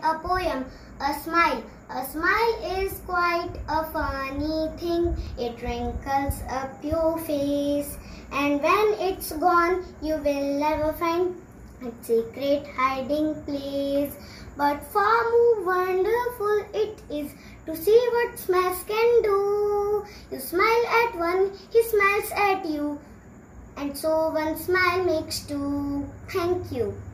a poem, a smile. A smile is quite a funny thing. It wrinkles up your face, and when it's gone, you will never find its secret hiding place. But far more wonderful it is to see what smiles can do. You smile at one, he smiles at you, and so one smile makes two. Thank you.